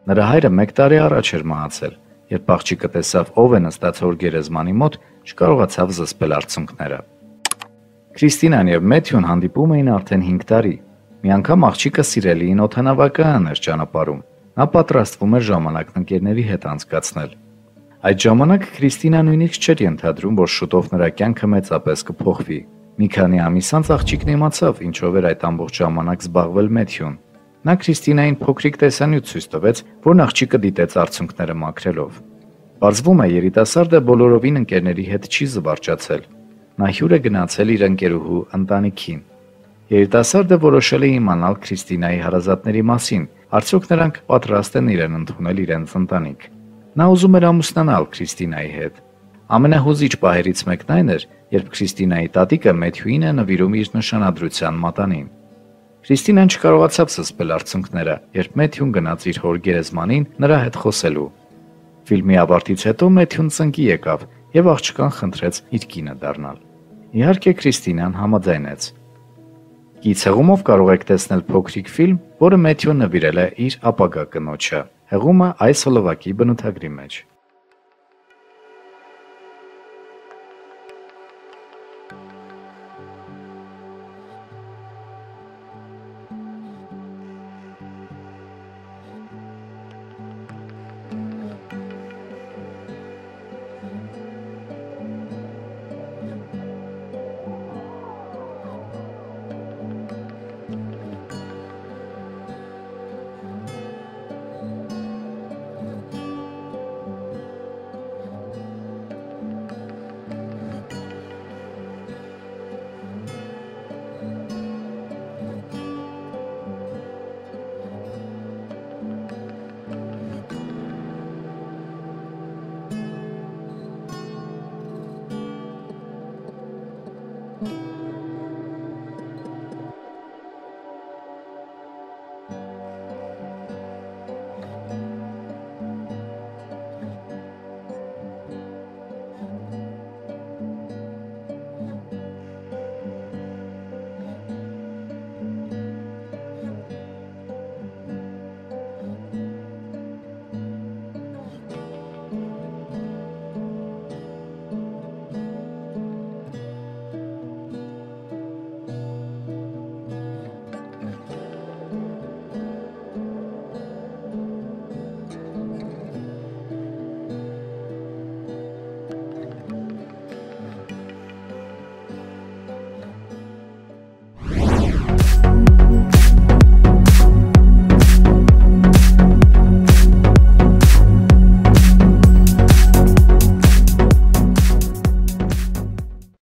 Նրա հայրը 1 տարի առաջ էր մահացել, երբ աղջիկը տեսավ ով է նստած հոր գերեզմանի մոտ, չկարողացավ զսպել արցունքները։ Քրիստինան եւ Մեթյուն հանդիպում էին արդեն 5 տարի։ Մի անգամ աղջիկը սիրելիին օդանավակայան էր ճանապարհում։ Նա պատրաստվում էր ժամանակն ընկերների հետ անցկացնել։ Այդ ժամանակ Քրիստինան նույնիսկ չէր ենթադրում, որ շուտով նրա կյանքը մեծապես կփոխվի։ Մի քանի ամիս անց աղջիկն իմացավ, ինչով էր այդ ամբողջ ժամանակ զբաղվել Մեթյուն։ Նա Քրիստինային փոքրիկ տեսանյութ ցույց տվեց, որն աղջիկը դիտեց արցունքները մաքրելով։ Պարզվում է, երիտասարդը բոլորովին ընկերների հետ չի զվարճացել։ Նա հյուր է գնացել իր ընկերուհու ընտանիքին։ Երիտասարդը որոշել է իմանալ Քրիստինայի հարազատների մասին, արդյոք նրանք պատրաստ են իրեն ընդունել իրենց ընտանիք։ Նա ուզում էր ամուսնանալ Քրիստինայի հետ։ Ամենահուզիչ պահերից մեկն այն էր, երբ Քրիստինայի տատիկը Մեթյուին է նվիրում իր նշանադրության մատանին։ Քրիստինան չկարողացավ զսպել արցունքները, երբ Մեթյուն գնաց իր հոր գերեզմանին նրա հետ խոսելու։ Ֆիլմի ավարտից հետո Մեթյուն ծնկի եկավ եւ աղջկան խնդրեց իր կինը դառնալ։ Իհարկե Քրիստինան համաձայնեց։ Գից հղումով կարող եք տեսնել փոքրիկ ֆիլմ, որը Մեթյուն նվիրել է իր ապագա կնոջը։ Հղումը այս հոլովակի բնութագրի մեջ։